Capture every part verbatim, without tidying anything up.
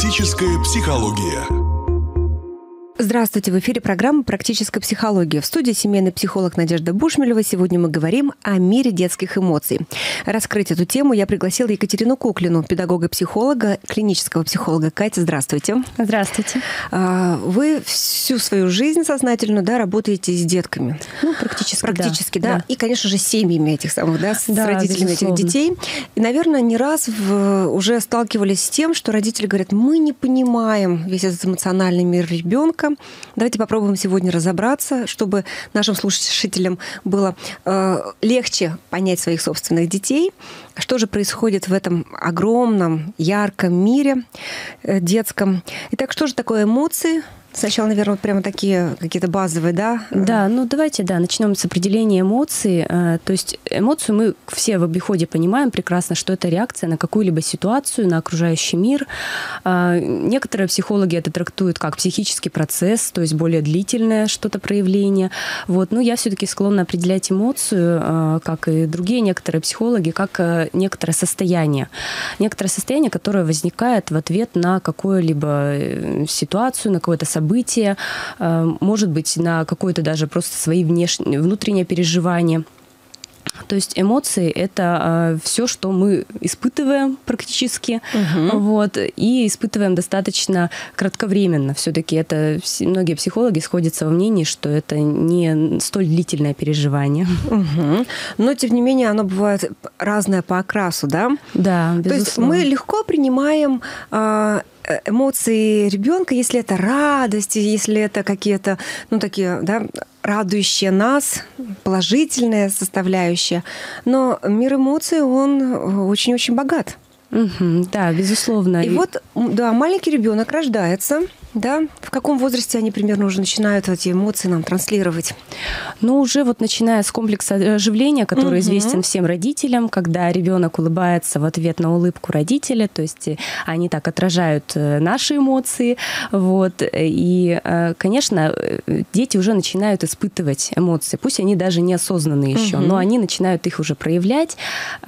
Практическая психология. Здравствуйте, в эфире программа «Практическая психология». В студии семейный психолог Надежда Бушмелева. Сегодня мы говорим о мире детских эмоций. Раскрыть эту тему я пригласила Екатерину Куклину, педагога-психолога, клинического психолога. Катя, здравствуйте. Здравствуйте. Вы всю свою жизнь сознательно, да, работаете с детками? Ну, практически, Практически, да. да. да. И, конечно же, с семьями этих самых, да, с да, родителями безусловно. этих детей. И, наверное, не раз в, уже сталкивались с тем, что родители говорят, мы не понимаем весь этот эмоциональный мир ребенка. Давайте попробуем сегодня разобраться, чтобы нашим слушателям было э, легче понять своих собственных детей, что же происходит в этом огромном, ярком мире э, детском. Итак, что же такое эмоции? Сначала, наверное, вот прямо такие какие-то базовые, да? Да, ну давайте, да, начнем с определения эмоций. То есть эмоцию мы все в обиходе понимаем прекрасно, что это реакция на какую-либо ситуацию, на окружающий мир. Некоторые психологи это трактуют как психический процесс, то есть более длительное что-то проявление. Вот. Но я все-таки склонна определять эмоцию, как и другие некоторые психологи, как некоторое состояние. Некоторое состояние, которое возникает в ответ на какую-либо ситуацию, на какое-то событие, события, может быть, на какое-то даже просто свои внешние, внутренние переживания. То есть эмоции – это все, что мы испытываем практически, угу. вот, и испытываем достаточно кратковременно. Все-таки это многие психологи сходятся во мнении, что это не столь длительное переживание. Угу. Но, тем не менее, оно бывает разное по окрасу, да? Да, безусловно. То есть мы легко принимаем эмоции ребенка, если это радость, если это какие-то, ну, такие, да, радующие нас, положительная составляющая. Но мир эмоций, он очень-очень богат. Угу, да, безусловно. И, И вот, да, маленький ребенок рождается. Да? В каком возрасте они примерно уже начинают эти эмоции нам транслировать? Ну, уже вот начиная с комплекса оживления, который угу. известен всем родителям, когда ребенок улыбается в ответ на улыбку родителя, то есть они так отражают наши эмоции. Вот. И, конечно, дети уже начинают испытывать эмоции. Пусть они даже неосознанные угу. еще, но они начинают их уже проявлять,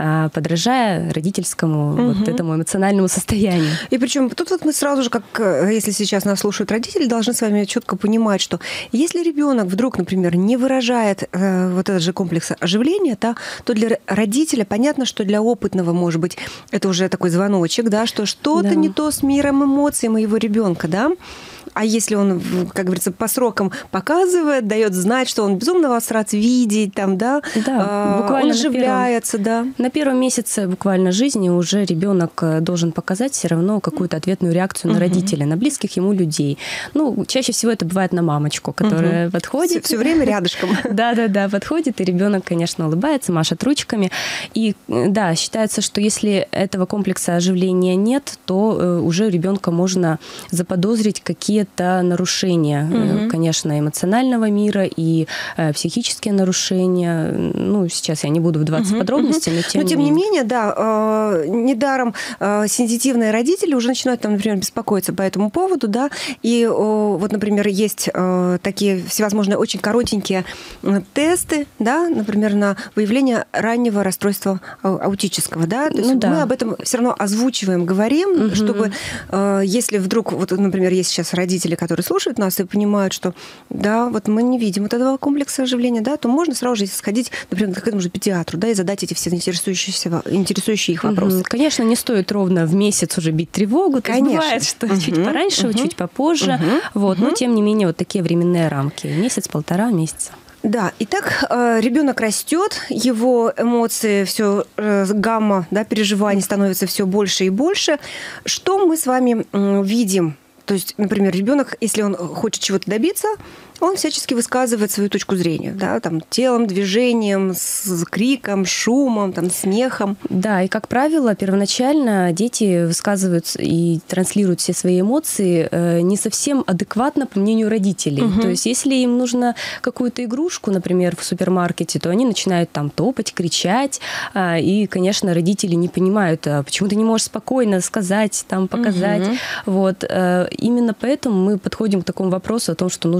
подражая родительскому угу. вот этому эмоциональному состоянию. И причем тут вот мы сразу же, как если сейчас нас слушают родители, должны с вами четко понимать, что если ребенок вдруг, например, не выражает э, вот этот же комплекс оживления, да, то для родителя понятно, что для опытного, может быть, это уже такой звоночек, да, что что-то да. не то с миром эмоций моего ребенка, да. А если он, как говорится, по срокам показывает, дает знать, что он безумно вас рад видеть, там, да, да буквально он оживляется, на первом, да. На первом месяце буквально жизни уже ребенок должен показать все равно какую-то ответную реакцию на угу. родителя, на близких ему людей. Ну, чаще всего это бывает на мамочку, которая угу. подходит. Все время рядышком. Да-да-да, подходит, и ребенок, конечно, улыбается, машет ручками. И да, считается, что если этого комплекса оживления нет, то уже ребенка можно заподозрить какие это нарушения, угу. конечно, эмоционального мира и э, психические нарушения. Ну, сейчас я не буду вдаваться угу, в подробности, угу. но тем, но, тем не менее. менее, да, э, недаром э, сенситивные родители уже начинают, там, например, беспокоиться по этому поводу, да, и э, вот, например, есть э, такие всевозможные очень коротенькие тесты, да, например, на выявление раннего расстройства аутического, да, то есть ну, да. мы об этом все равно озвучиваем, говорим, угу. чтобы, э, если вдруг, вот, например, есть сейчас родители, которые слушают нас и понимают, что да, вот мы не видим вот этого комплекса оживления, да, то можно сразу же сходить, например, к этому же педиатру, да, и задать эти все интересующие, интересующие их вопросы. Угу. Конечно, не стоит ровно в месяц уже бить тревогу. Конечно. То есть бывает, что угу. чуть пораньше, угу. чуть попозже. Угу. Вот. Угу. Но, тем не менее, вот такие временные рамки. Месяц-полтора месяца. Да, итак, ребенок растет, его эмоции, все гамма, да, переживаний становится все больше и больше. Что мы с вами видим? То есть, например, ребенок, если он хочет чего-то добиться, он всячески высказывает свою точку зрения, да, там, телом, движением, с криком, шумом, там, смехом. Да, и, как правило, первоначально дети высказывают и транслируют все свои эмоции не совсем адекватно по мнению родителей. Угу. То есть, если им нужно какую-то игрушку, например, в супермаркете, то они начинают там топать, кричать, и, конечно, родители не понимают, а почему ты не можешь спокойно сказать, там, показать. Угу. Вот. Именно поэтому мы подходим к такому вопросу о том, что нужно учить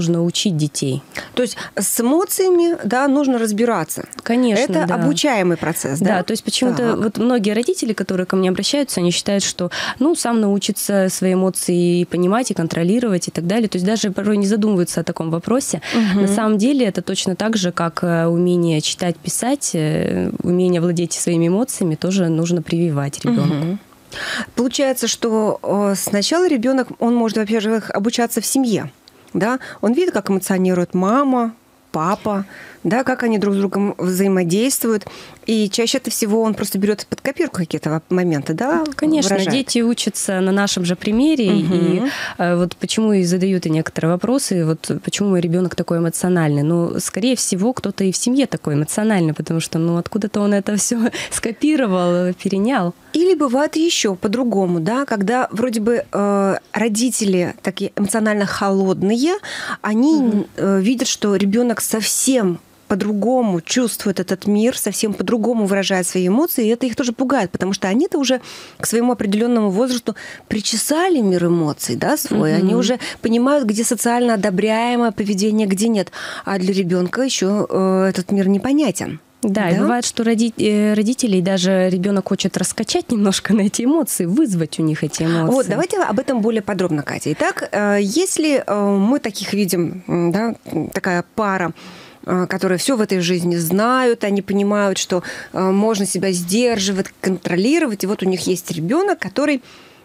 учить детей. То есть с эмоциями, да, нужно разбираться. Конечно, это да. обучаемый процесс, да? Да, то есть почему-то вот многие родители, которые ко мне обращаются, они считают, что, ну, сам научится свои эмоции и понимать, и контролировать, и так далее. То есть даже порой не задумываются о таком вопросе. Угу. На самом деле это точно так же, как умение читать, писать, умение владеть своими эмоциями тоже нужно прививать ребенку. Угу. Получается, что сначала ребенок, он может, во-первых, обучаться в семье, да? Он видит, как эмоционирует мама, папа, да, как они друг с другом взаимодействуют. И чаще всего он просто берет под копирку какие-то моменты, да? Конечно, выражает. Дети учатся на нашем же примере. Угу. И э, вот почему и задают и некоторые вопросы, вот почему мой ребенок такой эмоциональный. Ну, скорее всего, кто-то и в семье такой эмоциональный, потому что, ну, откуда-то он это все скопировал, перенял. Или бывает еще по-другому, да, когда вроде бы э, родители такие эмоционально холодные, они угу. э, видят, что ребенок совсем по-другому чувствует этот мир, совсем по-другому выражает свои эмоции, и это их тоже пугает, потому что они-то уже к своему определенному возрасту причесали мир эмоций, да, свой, mm-hmm. они уже понимают, где социально одобряемое поведение, где нет, а для ребенка еще э, этот мир непонятен. Да, да, и бывает, что роди- родителей даже ребенок хочет раскачать немножко на эти эмоции, вызвать у них эти эмоции. Вот, давайте об этом более подробно, Катя. Итак, если мы таких видим, да, такая пара, которые все в этой жизни знают, они понимают, что можно себя сдерживать, контролировать, и вот у них есть ребенок, который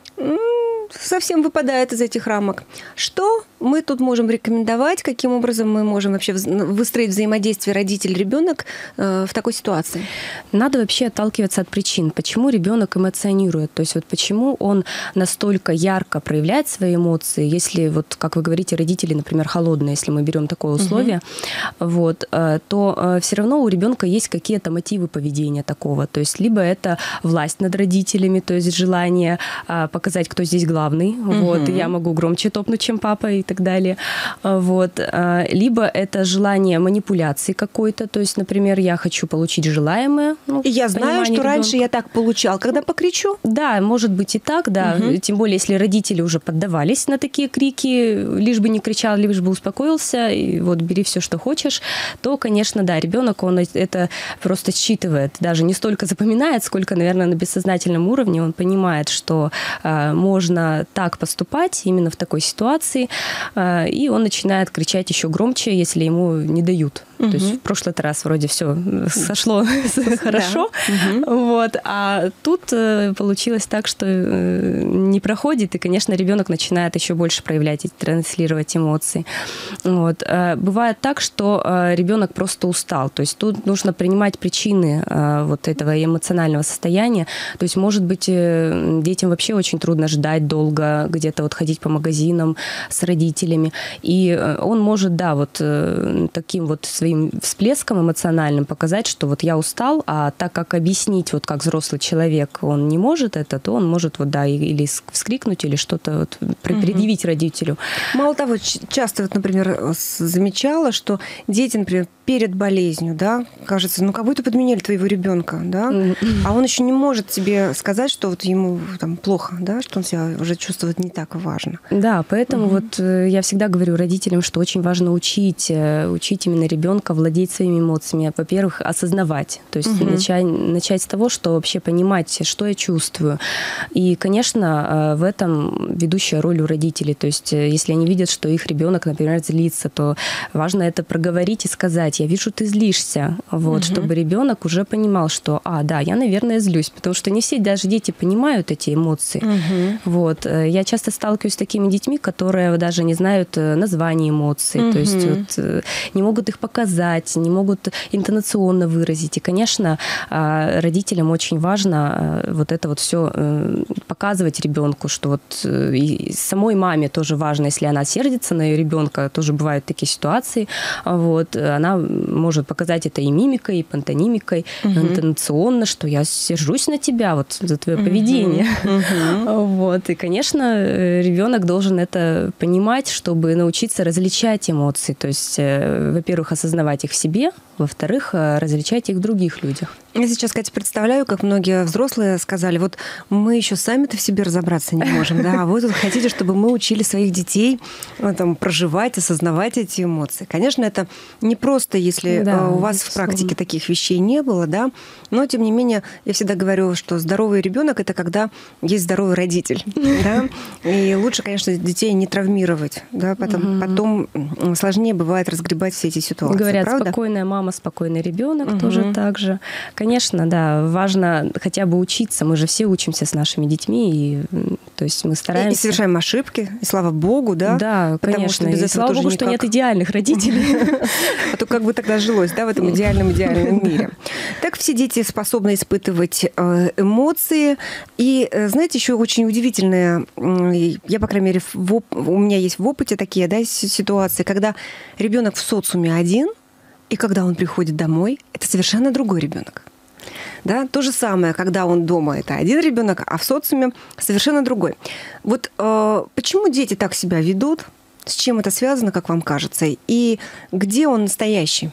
совсем выпадает из этих рамок. Что мы тут можем рекомендовать, каким образом мы можем вообще выстроить взаимодействие родитель-ребенок в такой ситуации? Надо вообще отталкиваться от причин, почему ребенок эмоционирует, то есть вот почему он настолько ярко проявляет свои эмоции, если вот, как вы говорите, родители, например, холодные, если мы берем такое условие, угу. вот, то все равно у ребенка есть какие-то мотивы поведения такого, то есть либо это власть над родителями, то есть желание показать, кто здесь главный, угу. вот, я могу громче топнуть, чем папа и так далее, вот, либо это желание манипуляции какой-то, то есть, например, я хочу получить желаемое. Ну, и я знаю, что ребенка. Раньше я так получал, когда покричу. Да, может быть и так, да, угу. тем более, если родители уже поддавались на такие крики, лишь бы не кричал, лишь бы успокоился, и вот бери все, что хочешь, то, конечно, да, ребенок, он это просто считывает, даже не столько запоминает, сколько, наверное, на бессознательном уровне он понимает, что э, можно так поступать именно в такой ситуации, э, и он начинает кричать еще громче, если ему не дают. Угу. То есть в прошлый раз вроде все сошло хорошо, да. вот, а тут получилось так, что не проходит, и, конечно, ребенок начинает еще больше проявлять и транслировать эмоции. Вот. Бывает так, что ребенок просто устал, то есть тут нужно принимать причины вот этого эмоционального состояния, то есть, может быть, детям вообще очень трудно ждать долго, где-то вот ходить по магазинам с родителями, и он может, да, вот таким вот своим всплеском эмоциональным показать, что вот я устал, а так как объяснить, вот как взрослый человек, он не может это, то он может вот, да, или вскрикнуть, или что-то вот предъявить угу. родителю. Мало того, часто, вот, например, замечала, что дети, например, перед болезнью, да, кажется, ну как будто подменили твоего ребенка, да, mm-hmm. а он еще не может тебе сказать, что вот ему там плохо, да, что он себя уже чувствует не так важно. Да, поэтому mm-hmm. вот я всегда говорю родителям, что очень важно учить, учить именно ребенка владеть своими эмоциями, во-первых, осознавать, то есть mm-hmm. начать, начать с того, что вообще понимать, что я чувствую. И, конечно, в этом ведущая роль у родителей, то есть если они видят, что их ребенок, например, злится, то важно это проговорить и сказать: я вижу, ты злишься, вот, угу. чтобы ребенок уже понимал, что, а, да, я, наверное, злюсь, потому что не все даже дети понимают эти эмоции. Угу. Вот. Я часто сталкиваюсь с такими детьми, которые даже не знают названия эмоций, угу. то есть вот, не могут их показать, не могут интонационно выразить. И, конечно, родителям очень важно вот это вот все показывать ребенку, что вот и самой маме тоже важно, если она сердится на ее ребенка, тоже бывают такие ситуации, вот, она может показать это и мимикой, и пантонимикой, угу. интонационно, что я сержусь на тебя вот за твое угу. поведение. Угу. Вот. И, конечно, ребенок должен это понимать, чтобы научиться различать эмоции. То есть, во-первых, осознавать их в себе, во-вторых, различать их в других людях. Я сейчас, Катя, представляю, как многие взрослые сказали, вот мы еще сами-то в себе разобраться не можем, да, а вы тут хотите, чтобы мы учили своих детей там, проживать, осознавать эти эмоции. Конечно, это не просто, если да, у вас в практике таких вещей не было, да, но, тем не менее, я всегда говорю, что здоровый ребенок это когда есть здоровый родитель, да, и лучше, конечно, детей не травмировать, да, потом, потом сложнее бывает разгребать все эти ситуации. Говорят, правда? Спокойная мама, спокойный ребенок угу. тоже так же. Конечно, да, важно хотя бы учиться. Мы же все учимся с нашими детьми, и, то есть мы стараемся... И совершаем ошибки, и слава богу, да? Да, потому конечно. Что без этого слава богу, никак... что нет идеальных родителей. А то как бы тогда жилось, да, в этом идеальном-идеальном мире. Так все дети способны испытывать эмоции. И, знаете, еще очень удивительное, я, по крайней мере, у меня есть в опыте такие, да, ситуации, когда ребенок в социуме один, и когда он приходит домой, это совершенно другой ребенок. Да? То же самое, когда он дома, это один ребенок, а в социуме совершенно другой. Вот э, почему дети так себя ведут? С чем это связано, как вам кажется? И где он настоящий?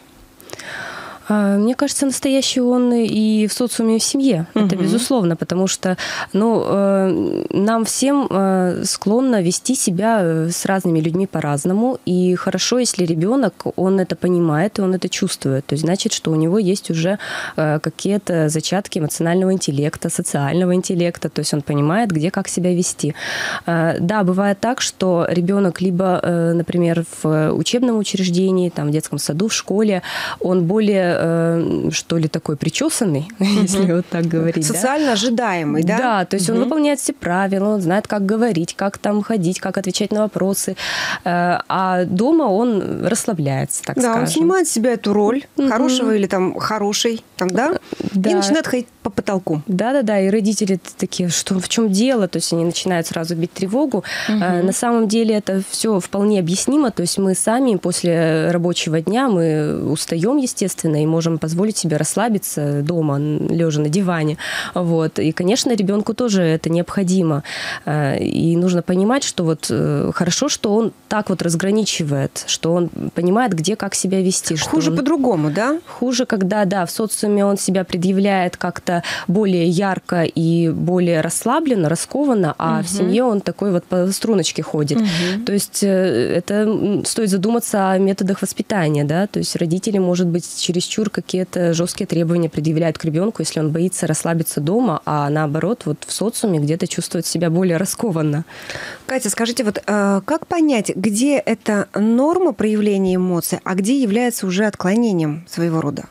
Мне кажется, настоящий он и в социуме, и в семье. Uh-huh. Это безусловно, потому что ну, нам всем склонно вести себя с разными людьми по-разному. И хорошо, если ребенок, он это понимает, и он это чувствует. То есть значит, что у него есть уже какие-то зачатки эмоционального интеллекта, социального интеллекта. То есть он понимает, где как себя вести. Да, бывает так, что ребенок либо, например, в учебном учреждении, там, в детском саду, в школе, он более что ли, такой причесанный, угу. если вот так говорить. Социально да? ожидаемый, да? Да, то есть угу. он выполняет все правила, он знает, как говорить, как там ходить, как отвечать на вопросы. А дома он расслабляется, так да, скажем. Да, он снимает с себя эту роль угу. хорошего или там хорошей, там, да? да? И начинает ходить по потолку. Да-да-да, и родители такие, что в чем дело? То есть они начинают сразу бить тревогу. Угу. На самом деле это все вполне объяснимо, то есть мы сами после рабочего дня, мы устаем, естественно, и можем позволить себе расслабиться дома, лежа на диване. Вот. И, конечно, ребенку тоже это необходимо. И нужно понимать, что вот хорошо, что он так вот разграничивает, что он понимает, где как себя вести. Хуже он... по-другому, да? Хуже, когда, да, в социуме он себя предъявляет как-то более ярко и более расслабленно, раскованно, а угу. в семье он такой вот по струночке ходит. Угу. То есть это стоит задуматься о методах воспитания, да, то есть родители, может быть, чересчур какие-то жесткие требования предъявляют к ребенку, если он боится расслабиться дома, а наоборот, вот в социуме где-то чувствует себя более раскованно. Катя, скажите, вот э, как понять, где это норма проявления эмоций, а где является уже отклонением своего рода?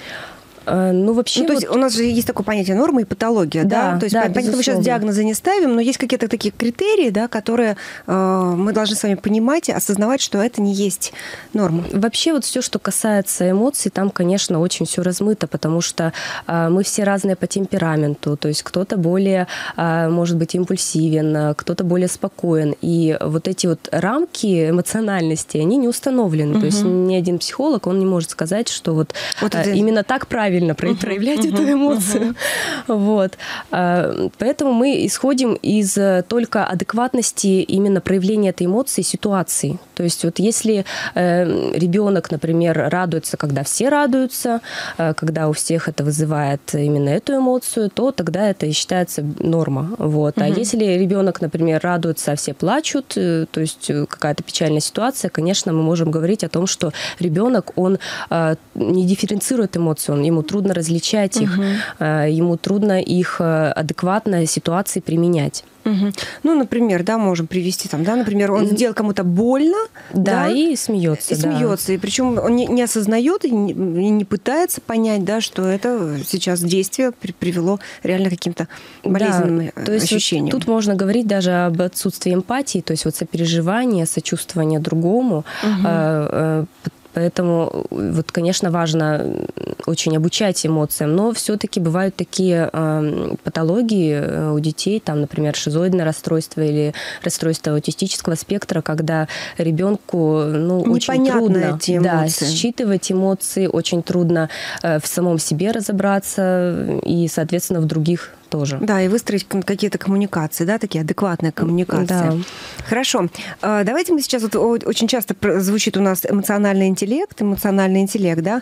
Ну, вообще... Ну, то есть вот... у нас же есть такое понятие нормы и патология, да? да? То есть, да, понятно, мы сейчас диагнозы не ставим, но есть какие-то такие критерии, да, которые э, мы должны с вами понимать и осознавать, что это не есть норма. Вообще вот все, что касается эмоций, там, конечно, очень все размыто, потому что э, мы все разные по темпераменту, то есть кто-то более, э, может быть, импульсивен, кто-то более спокоен, и вот эти вот рамки эмоциональности, они не установлены, угу. то есть ни один психолог, он не может сказать, что вот, вот э, это... именно так правильно проявлять uh-huh, эту эмоцию. Uh-huh. Вот. Поэтому мы исходим из только адекватности именно проявления этой эмоции ситуации. То есть вот если ребенок, например, радуется, когда все радуются, когда у всех это вызывает именно эту эмоцию, то тогда это и считается норма. Вот. Uh-huh. А если ребенок, например, радуется, а все плачут, то есть какая-то печальная ситуация, конечно, мы можем говорить о том, что ребенок, он не дифференцирует эмоции, он, ему трудно различать их, угу. ему трудно их адекватно ситуации применять. Угу. Ну, например, да, можем привести там, да, например, он сделал кому-то больно, да, да и смеется, и да. смеется, и причем он не, не осознает и не, и не пытается понять, да, что это сейчас действие при, привело реально к каким-то болезненным да, то есть ощущениям. Вот тут можно говорить даже об отсутствии эмпатии, то есть вот сопереживания, сочувствования другому. Угу. Поэтому, вот, конечно, важно очень обучать эмоциям, но все-таки бывают такие э, патологии у детей, там, например, шизоидное расстройство или расстройство аутистического спектра, когда ребенку ну, очень трудно да, считывать эмоции, очень трудно э, в самом себе разобраться и, соответственно, в других тоже. Да, и выстроить какие-то коммуникации, да, такие адекватные коммуникации. Да. Хорошо. Давайте мы сейчас, вот очень часто звучит у нас эмоциональный интеллект, эмоциональный интеллект, да.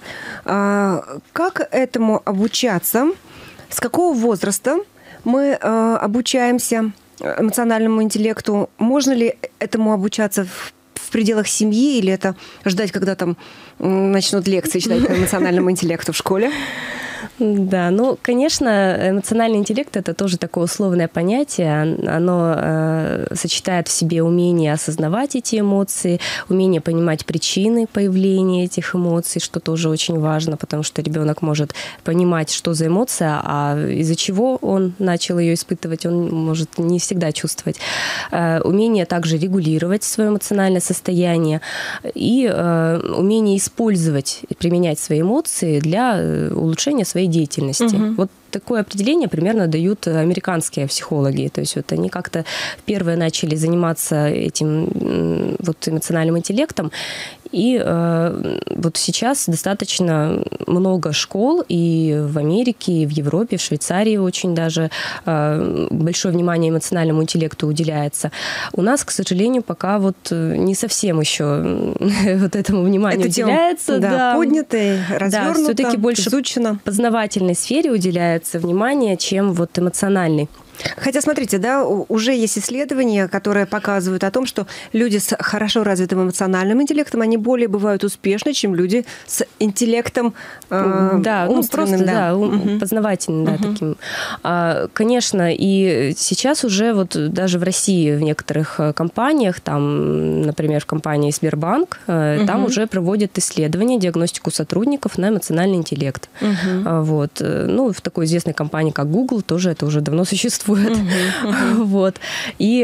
Как этому обучаться? С какого возраста мы обучаемся эмоциональному интеллекту? Можно ли этому обучаться в в пределах семьи, или это ждать, когда там начнут лекции читать по эмоциональному интеллекту в школе? Да, ну, конечно, эмоциональный интеллект – это тоже такое условное понятие. Оно э, сочетает в себе умение осознавать эти эмоции, умение понимать причины появления этих эмоций, что тоже очень важно, потому что ребенок может понимать, что за эмоция, а из-за чего он начал ее испытывать, он может не всегда чувствовать. Э, умение также регулировать свое эмоциональное состояние и э, умение использовать, применять свои эмоции для улучшения своей деятельности. Угу. Вот такое определение примерно дают американские психологи. То есть вот они как-то первые начали заниматься этим вот эмоциональным интеллектом. И э, вот сейчас достаточно много школ и в Америке, и в Европе, в Швейцарии очень даже э, большое внимание эмоциональному интеллекту уделяется. У нас, к сожалению, пока вот не совсем еще вот этому вниманию это уделяется. Да, да. Поднятый, развернуто, да, все-таки больше изучено. Познавательной сфере уделяется внимание, чем вот эмоциональной. Хотя, смотрите, да, уже есть исследования, которые показывают о том, что люди с хорошо развитым эмоциональным интеллектом, они более бывают успешны, чем люди с интеллектом э, да, умственным, ну, просто, да, да угу. познавательным, да, угу. таким. А, конечно, и сейчас уже вот даже в России в некоторых компаниях, там, например, в компании Сбербанк, угу. там уже проводят исследования, диагностику сотрудников на эмоциональный интеллект. Угу. Вот. Ну, в такой известной компании, как Google, тоже это уже давно существует. Uh-huh, uh-huh. Вот. И,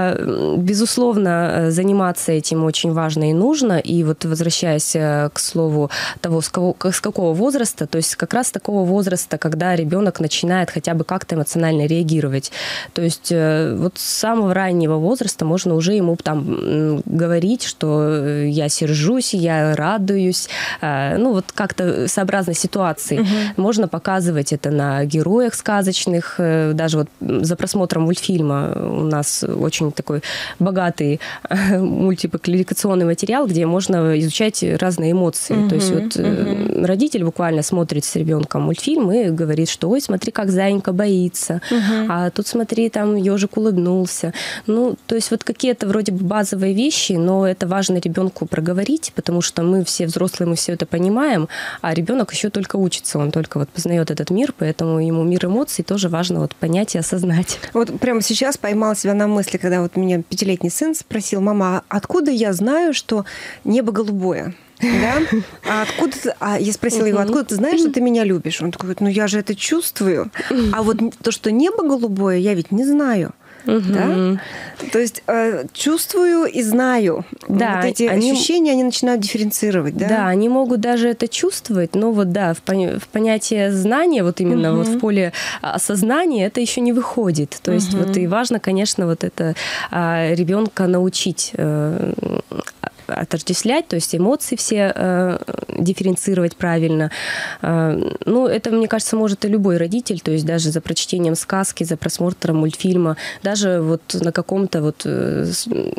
безусловно, заниматься этим очень важно и нужно. И вот возвращаясь к слову того, с какого, с какого возраста, то есть как раз с такого возраста, когда ребенок начинает хотя бы как-то эмоционально реагировать. То есть вот с самого раннего возраста можно уже ему там говорить, что я сержусь, я радуюсь. Ну вот как-то сообразно ситуации. Uh-huh. Можно показывать это на героях сказочных, даже вот за просмотром мультфильма у нас очень такой богатый мультипликационный материал, где можно изучать разные эмоции. Uh-huh, То есть вот uh-huh. родитель буквально смотрит с ребенком мультфильм и говорит, что ой, смотри, как зайенька боится, uh-huh. а тут смотри, там ежик улыбнулся. Ну, то есть вот какие-то вроде бы базовые вещи, но это важно ребенку проговорить, потому что мы все взрослые, мы все это понимаем, а ребенок еще только учится, он только вот познает этот мир, поэтому ему мир эмоций тоже важно вот понять и осознать. Вот прямо сейчас поймала себя на мысли, когда вот меня пятилетний сын спросил: мама, откуда я знаю, что небо голубое? Да? А откуда ты... А я спросила его: откуда ты знаешь, что ты меня любишь? Он такой: ну я же это чувствую. А вот то, что небо голубое, я ведь не знаю. Угу. Да? То есть э, чувствую и знаю. Да, вот эти они... ощущения, они начинают дифференцировать. Да? Да, они могут даже это чувствовать, но вот да, в, пони... в понятие знания, вот именно угу. вот в поле осознания это еще не выходит. То есть угу. вот и важно, конечно, вот это а, ребенка научить э, отождествлять, то есть эмоции все э, дифференцировать правильно. Э, ну, это, мне кажется, может и любой родитель, то есть даже за прочтением сказки, за просмотром мультфильма, даже вот на каком-то вот э,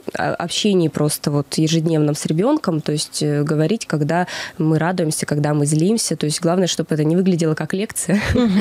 общении просто вот ежедневном с ребенком, то есть э, говорить, когда мы радуемся, когда мы злимся, то есть главное, чтобы это не выглядело как лекция.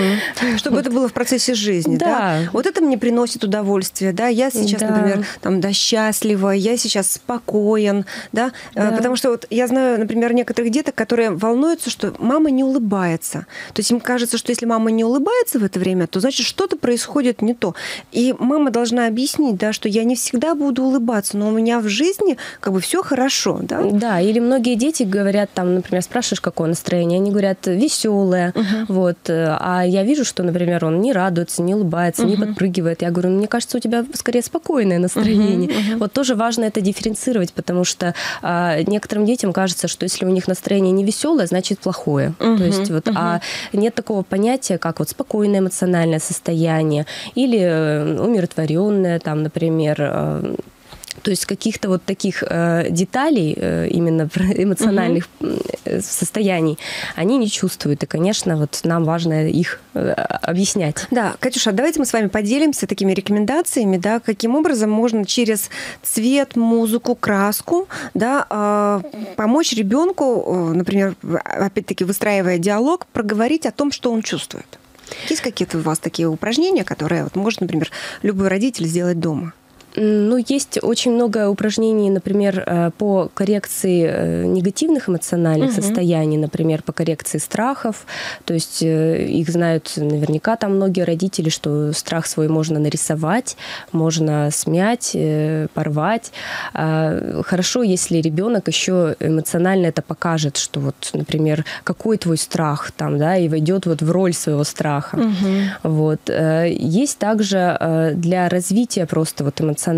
Чтобы это было в процессе жизни, да? Вот это мне приносит удовольствие, да? Я сейчас, например, там, да, счастлива, я сейчас спокоен, да? Да. Потому что вот я знаю, например, некоторых деток, которые волнуются, что мама не улыбается. То есть им кажется, что если мама не улыбается в это время, то значит что-то происходит не то. И мама должна объяснить, да, что я не всегда буду улыбаться, но у меня в жизни как бы все хорошо, да? Да, или многие дети говорят, там, например, спрашиваешь, какое настроение, они говорят веселое, угу. вот, а я вижу, что, например, он не радуется, не улыбается, угу. не подпрыгивает. Я говорю, мне кажется, у тебя скорее спокойное настроение. Угу, угу. Вот тоже важно это дифференцировать, потому что а, некоторым детям кажется, что если у них настроение не веселое, значит плохое. Uh-huh, То есть вот, uh-huh. а нет такого понятия, как вот спокойное эмоциональное состояние или умиротворенное, там, например, То есть каких-то вот таких э, деталей, э, именно эмоциональных uh-huh. состояний, они не чувствуют. И, конечно, вот нам важно их э, объяснять. Да, Катюша, давайте мы с вами поделимся такими рекомендациями, да, каким образом можно через цвет, музыку, краску, да, э, помочь ребенку, э, например, опять-таки выстраивая диалог, проговорить о том, что он чувствует. Есть какие-то у вас такие упражнения, которые вот, может, например, любой родитель сделать дома? Ну, есть очень много упражнений, например, по коррекции негативных эмоциональных угу. состояний, например, по коррекции страхов. То есть их знают наверняка там многие родители, что страх свой можно нарисовать, можно смять, порвать. Хорошо, если ребенок еще эмоционально это покажет, что вот, например, какой твой страх там, да, и войдет вот в роль своего страха. Угу. Вот. Есть также для развития просто вот эмоционального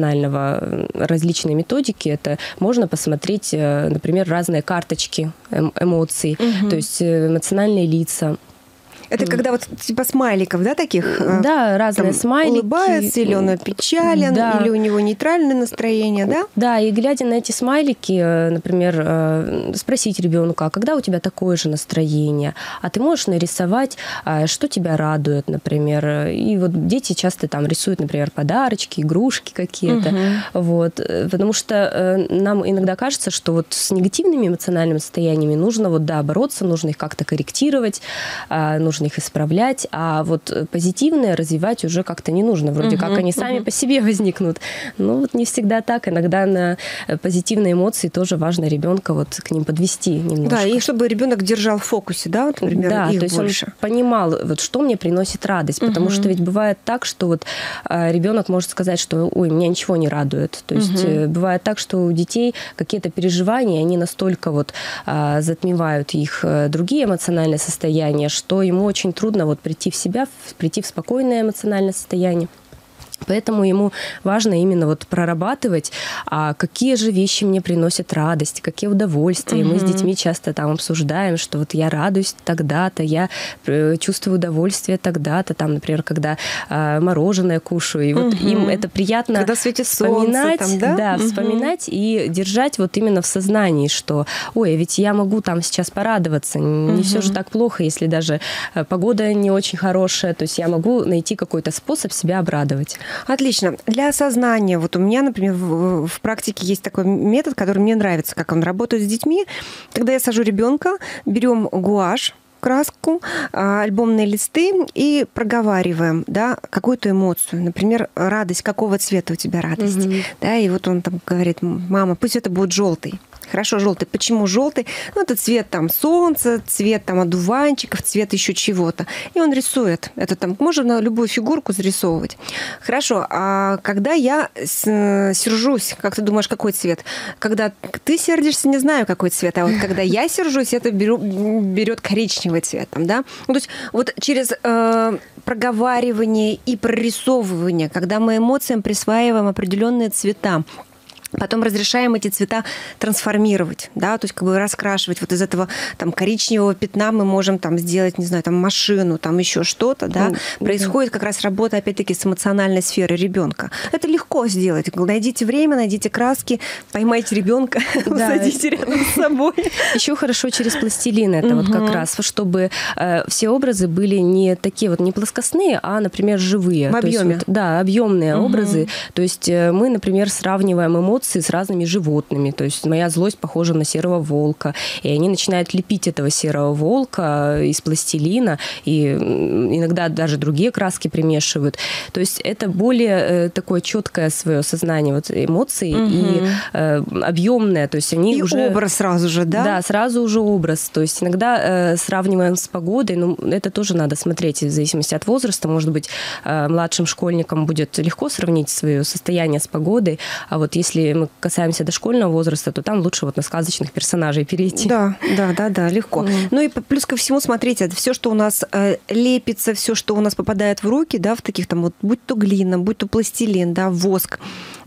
различные методики. Это можно посмотреть, например, разные карточки эмоций, угу. то есть эмоциональные лица. Это когда вот типа смайликов, да, таких? Да, разные там смайлики. Улыбается, или он опечален, да. или у него нейтральное настроение, да? Да, и глядя на эти смайлики, например, спросить ребенка, а когда у тебя такое же настроение? А ты можешь нарисовать, что тебя радует, например? И вот дети часто там рисуют, например, подарочки, игрушки какие-то. Угу. Вот. Потому что нам иногда кажется, что вот с негативными эмоциональными состояниями нужно вот, да, бороться, нужно их как-то корректировать, нужно их исправлять, а вот позитивные развивать уже как-то не нужно. Вроде uh-huh, как они сами uh-huh. по себе возникнут. Но вот не всегда так. Иногда на позитивные эмоции тоже важно ребенка вот к ним подвести немножко. Да, и чтобы ребенок держал в фокусе, да, вот, например, да, их то есть больше. Он понимал, вот, что мне приносит радость. Uh-huh. Потому что ведь бывает так, что вот ребенок может сказать, что ой, меня ничего не радует. То есть uh-huh. бывает так, что у детей какие-то переживания, они настолько вот затмевают их другие эмоциональные состояния, что ему очень трудно вот прийти в себя, прийти в спокойное эмоциональное состояние. Поэтому ему важно именно вот прорабатывать, а какие же вещи мне приносят радость, какие удовольствия. Угу. Мы с детьми часто там обсуждаем, что вот я радуюсь тогда-то, я чувствую удовольствие тогда-то, там, например, когда а, мороженое кушаю. И вот угу. им это приятно когда светит вспоминать, солнце, там, да? Да, угу. вспоминать и держать вот именно в сознании, что ой, ведь я могу там сейчас порадоваться. Не угу. все же так плохо, если даже погода не очень хорошая. То есть я могу найти какой-то способ себя обрадовать. Отлично. Для осознания, вот у меня, например, в, в практике есть такой метод, который мне нравится, как он работает с детьми. Когда я сажу ребенка, берем гуашь, краску, альбомные листы и проговариваем, да, какую-то эмоцию. Например, радость. Какого цвета у тебя радость? Mm-hmm. Да, и вот он там говорит: мама, пусть это будет желтый. Хорошо, желтый. Почему желтый? Ну, это цвет там солнца, цвет там одуванчиков, цвет еще чего-то. И он рисует. Это там можно любую фигурку зарисовывать. Хорошо. А когда я сержусь, как ты думаешь, какой цвет? Когда ты сердишься, не знаю, какой цвет. А вот когда я сержусь, это беру, берет коричневый цвет. Там, да? Ну, то есть вот через э, проговаривание и прорисовывание, когда мы эмоциям присваиваем определенные цвета, потом разрешаем эти цвета трансформировать, да, то есть как бы раскрашивать. Вот из этого там коричневого пятна мы можем там сделать, не знаю, там машину, там еще что-то, да. Mm-hmm. Происходит как раз работа, опять-таки, с эмоциональной сферой ребенка. Это легко сделать. Найдите время, найдите краски, поймайте ребенка, усадите рядом с собой. Еще хорошо через пластилин это вот как раз, чтобы все образы были не такие вот не плоскостные, а, например, живые. В объеме. Да, объемные образы. То есть мы, например, сравниваем эмоции с разными животными. То есть моя злость похожа на серого волка. И они начинают лепить этого серого волка из пластилина. И иногда даже другие краски примешивают. То есть это более такое четкое свое сознание вот, эмоций угу. и э, объемное. То есть они и уже... образ сразу же, да? Да, сразу уже образ. То есть иногда э, сравниваем с погодой, но это тоже надо смотреть в зависимости от возраста. Может быть, э, младшим школьникам будет легко сравнить свое состояние с погодой. А вот если мы касаемся дошкольного возраста, то там лучше вот на сказочных персонажей перейти. Да, да, да, да, легко. Mm. Ну и плюс ко всему, смотрите, все, что у нас э, лепится, все, что у нас попадает в руки, да, в таких там вот, будь то глина, будь то пластилин, да, воск,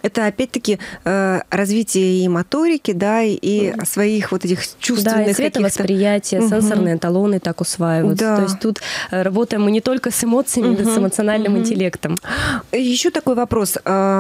Это опять-таки развитие и моторики, да, и mm. своих вот этих чувственных да, и цветовосприятие, mm-hmm. сенсорные эталоны так усваиваются. Да. То есть тут работаем мы не только с эмоциями, mm-hmm. но и с эмоциональным mm-hmm. интеллектом. Еще такой вопрос.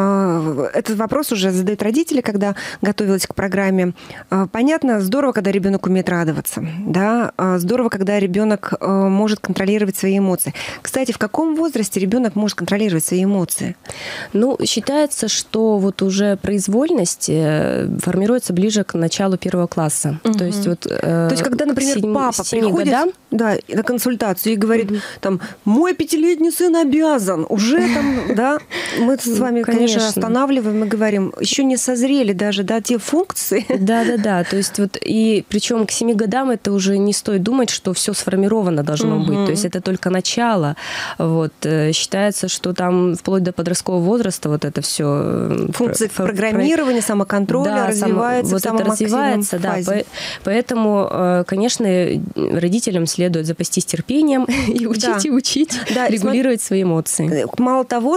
Этот вопрос уже задают родители, когда готовилась к программе. Понятно, здорово, когда ребенок умеет радоваться, да, здорово, когда ребенок может контролировать свои эмоции. Кстати, в каком возрасте ребенок может контролировать свои эмоции? Ну, считается, что вот уже произвольность формируется ближе к началу первого класса. Угу. То есть вот То есть когда, например, семь, папа приходит годам, да, на консультацию и говорит, угу. там, мой пятилетний сын обязан, уже там, да, мы с вами, конечно, конечно останавливаем и говорим, еще не созрели даже, да, те функции. Да-да-да, то есть вот и причем к семи годам это уже не стоит думать, что все сформировано должно угу. быть, то есть это только начало. Вот. Считается, что там вплоть до подросткового возраста вот это все функции про- программирования, про... самоконтроля да, развивается, сам... вот в самом это развивается, да. Фазе. Поэтому, конечно, родителям следует запастись терпением и учить, да. и учить, да, регулировать и свои эмоции. Мало того,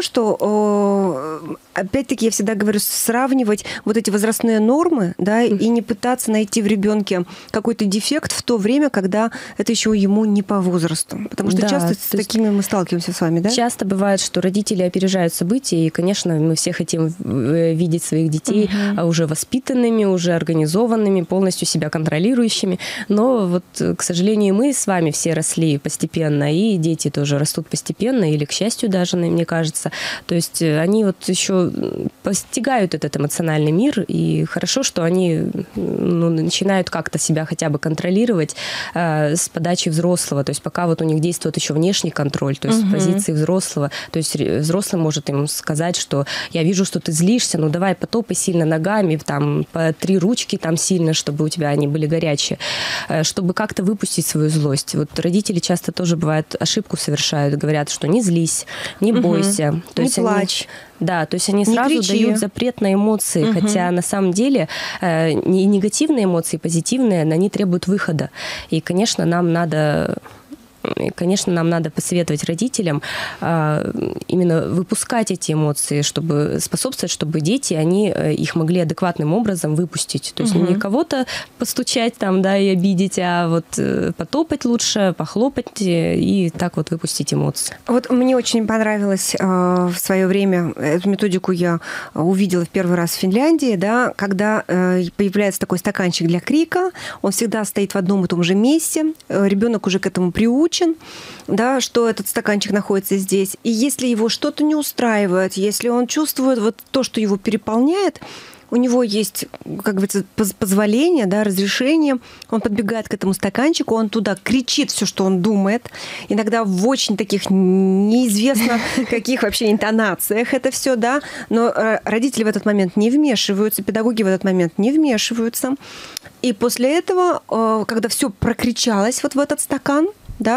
что опять-таки я всегда говорю сравнивать вот эти возрастные нормы, да, mm. и не пытаться найти в ребенке какой-то дефект в то время, когда это еще ему не по возрасту. Потому что да, часто с такими мы сталкиваемся с вами, да? Часто бывает, что родители опережают события, и, конечно, мы все хотим видеть своих детей uh-huh. уже воспитанными, уже организованными, полностью себя контролирующими. Но вот, к сожалению, мы с вами все росли постепенно, и дети тоже растут постепенно, или, к счастью, даже, мне кажется. То есть они вот еще постигают этот эмоциональный мир, и хорошо, что они ну, начинают как-то себя хотя бы контролировать э, с подачи взрослого. То есть пока вот у них действует еще внешний контроль, то есть uh-huh. с позиции взрослого. То есть взрослый может им сказать, что я вижу, что ты злишься, ну давай потопай сильно ногами, там, по три ручки там сильно, чтобы у тебя они были горячие, чтобы как-то выпустить свою злость. Вот родители часто тоже, бывает, ошибку совершают, говорят, что не злись, не бойся. Uh-huh. То не есть плачь. Они, да, то есть они сразу кричи. Дают запрет на эмоции, uh-huh. хотя на самом деле э, негативные эмоции, позитивные, они требуют выхода. И, конечно, нам надо... Конечно, нам надо посоветовать родителям а, именно выпускать эти эмоции, чтобы способствовать, чтобы дети, они их могли адекватным образом выпустить. То есть угу. не кого-то постучать там, да, и обидеть, а вот потопать лучше, похлопать и так вот выпустить эмоции. Вот мне очень понравилось а, в свое время, эту методику я увидела в первый раз в Финляндии, да, когда а, появляется такой стаканчик для крика, он всегда стоит в одном и том же месте, ребенок уже к этому приучен, да, что этот стаканчик находится здесь. И если его что-то не устраивает, если он чувствует вот то, что его переполняет, у него есть, как говорится, позволение, да, разрешение, он подбегает к этому стаканчику, он туда кричит все, что он думает, иногда в очень таких неизвестно каких вообще интонациях это все, да, но родители в этот момент не вмешиваются, педагоги в этот момент не вмешиваются. И после этого, когда все прокричалось вот в этот стакан, да,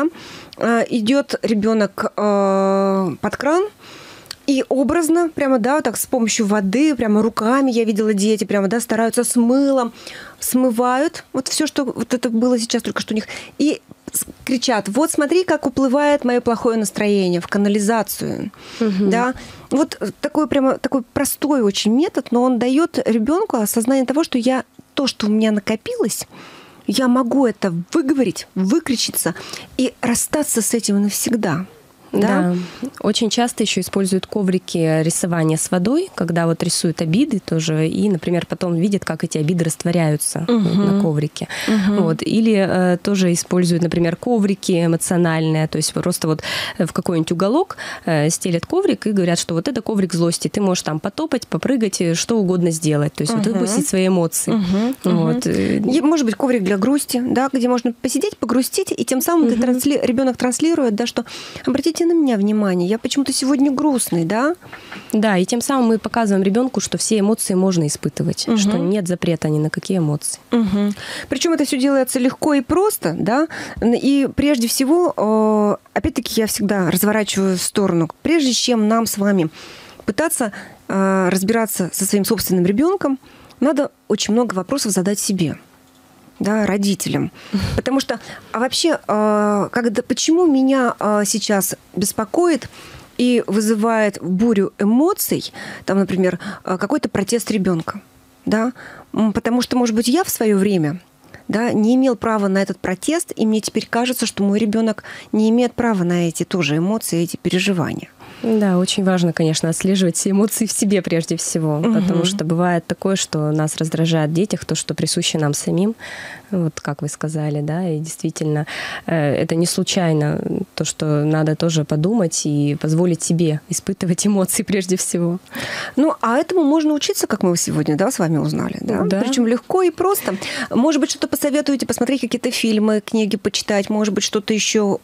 идет ребенок под кран, и образно, прямо, да, так с помощью воды, прямо руками, я видела дети, прямо, да, стараются с мылом, смывают вот все, что вот это было сейчас только что у них, и кричат: вот смотри, как уплывает мое плохое настроение в канализацию, угу. да. Вот такой прямо такой простой очень метод, но он дает ребенку осознание того, что я то, что у меня накопилось, я могу это выговорить, выкричиться и расстаться с этим навсегда. Да? Да. Очень часто еще используют коврики рисования с водой, когда вот рисуют обиды тоже, и, например, потом видят, как эти обиды растворяются угу. на коврике. Угу. Вот. Или э, тоже используют, например, коврики эмоциональные, то есть просто вот в какой-нибудь уголок э, стелят коврик и говорят, что вот это коврик злости, ты можешь там потопать, попрыгать, что угодно сделать, то есть угу. вот выпустить свои эмоции. Угу. Вот. Угу. Может быть, коврик для грусти, да, где можно посидеть, погрустить, и тем самым угу. ты трансли... ребенок транслирует, да, что обратите на меня внимание, я почему-то сегодня грустный, да? Да, и тем самым мы показываем ребенку, что все эмоции можно испытывать, угу. что нет запрета ни на какие эмоции. Угу. Причем это все делается легко и просто, да? И прежде всего, опять-таки, я всегда разворачиваю в сторону, прежде чем нам с вами пытаться разбираться со своим собственным ребенком, надо очень много вопросов задать себе. Да, родителям. Потому что а вообще, когда, почему меня сейчас беспокоит и вызывает бурю эмоций, там, например, какой-то протест ребенка, да, потому что, может быть, я в свое время, да, не имел права на этот протест, и мне теперь кажется, что мой ребенок не имеет права на эти тоже эмоции, эти переживания. Да, очень важно, конечно, отслеживать все эмоции в себе прежде всего, угу. потому что бывает такое, что нас раздражает в детях, то, что присуще нам самим, вот как вы сказали, да, и действительно это не случайно, то, что надо тоже подумать и позволить себе испытывать эмоции прежде всего. Ну, а этому можно учиться, как мы сегодня, да, с вами узнали, да? Да. Причем легко и просто. Может быть, что-то посоветуете, посмотреть какие-то фильмы, книги почитать, может быть, что-то еще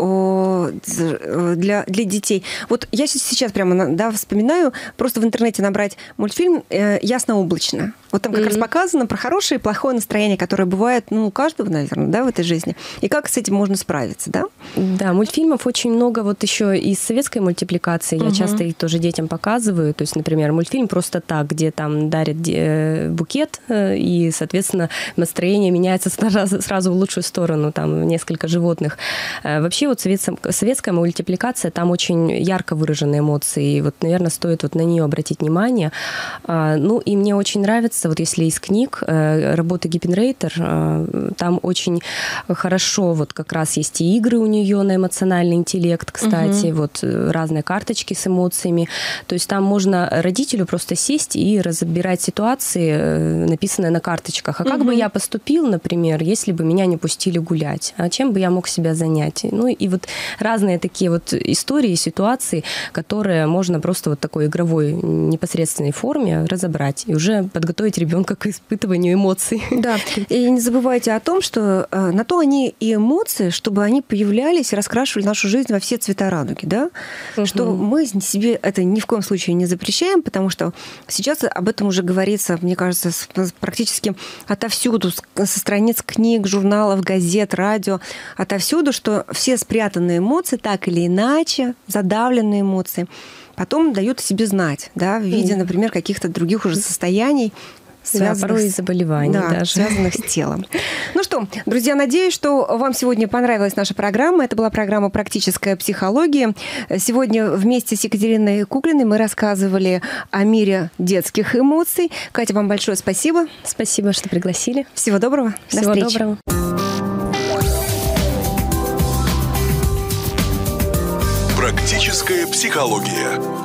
для, для детей. Вот я сейчас прямо, да, вспоминаю, просто в интернете набрать мультфильм «Ясно-облачно». Вот там как mm-hmm. раз показано про хорошее и плохое настроение, которое бывает, ну, у каждого, наверное, да, в этой жизни. И как с этим можно справиться, да? Да, мультфильмов очень много вот еще из советской мультипликации. Я mm-hmm. часто их тоже детям показываю. То есть, например, мультфильм «Просто так», где там дарят букет, и, соответственно, настроение меняется сразу, сразу в лучшую сторону, там несколько животных. Вообще вот советская мультипликация, там очень ярко выраженные эмоции. И вот, наверное, стоит вот на нее обратить внимание. Ну, и мне очень нравится, вот если из книг, работа Гиппенрейтер, там очень хорошо вот как раз есть и игры у нее на эмоциональный интеллект, кстати, угу. вот разные карточки с эмоциями. То есть там можно родителю просто сесть и разбирать ситуации, написанные на карточках. А как угу. бы я поступил, например, если бы меня не пустили гулять? А чем бы я мог себя занять? Ну и вот разные такие вот истории, ситуации, которые можно просто вот такой игровой непосредственной форме разобрать и уже подготовить ребенка к испытыванию эмоций. Да, и не забывайте о том, что на то они и эмоции, чтобы они появлялись и раскрашивали нашу жизнь во все цвета радуги, да? Угу. Что мы себе это ни в коем случае не запрещаем, потому что сейчас об этом уже говорится, мне кажется, практически отовсюду, со страниц книг, журналов, газет, радио, отовсюду, что все спрятанные эмоции, так или иначе, задавленные эмоции, потом дают о себе знать, да, в виде, например, каких-то других уже состояний, связанных, да, порой и заболеваний, да, даже. связанных с телом. Ну что, друзья, надеюсь, что вам сегодня понравилась наша программа. Это была программа «Практическая психология». Сегодня вместе с Екатериной Куклиной мы рассказывали о мире детских эмоций. Катя, вам большое спасибо. Спасибо, что пригласили. Всего доброго. Всего До встречи. Доброго. Практическая психология.